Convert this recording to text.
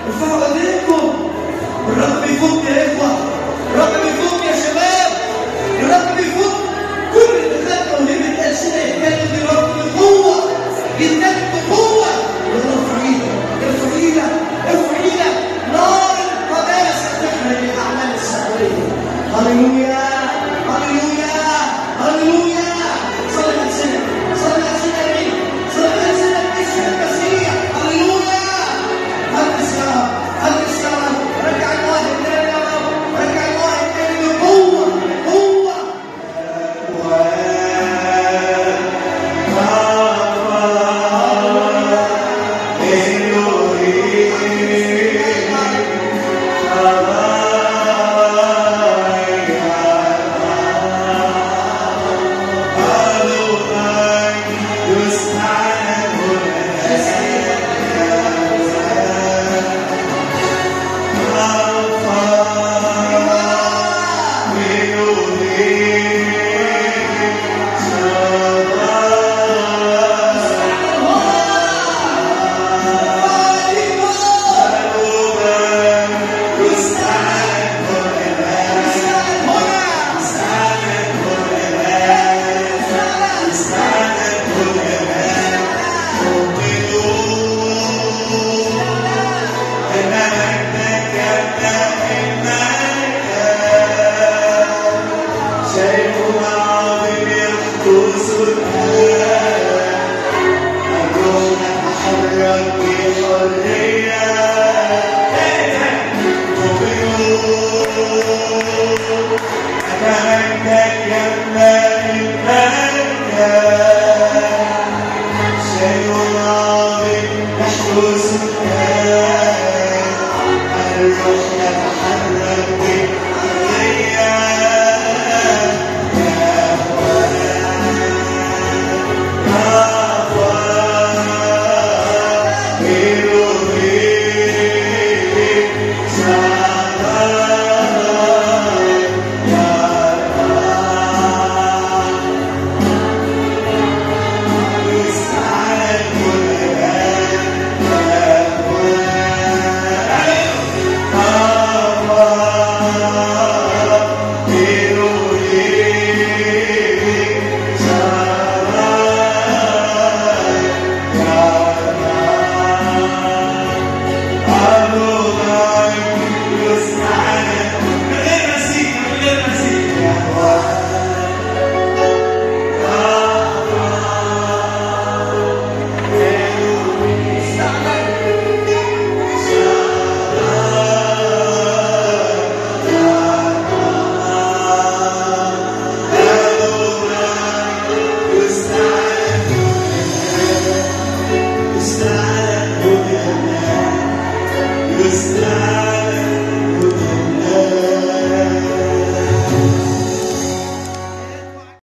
ارفعوا ايديكم. الرب بيفوق يا اخوه، الرب بيفوق يا شباب، الرب بيفوق. كل اللي خد موهبه السنه يتكلم الرب بقوه، يتكلم بقوه. ارفع ايدك، ارفع ايدك، ارفع ايدك. نار القداسه تحمل الاعمال السماويه. هللويا هللويا هللويا. صلي السنه، صلي السنه مين؟ صلي السنه باسم المسيح. هللويا. هلس يا رب، هلس يا رب. رجع الواحد تاني يا رب، رجع الواحد تاني بقوه بقوه. الروح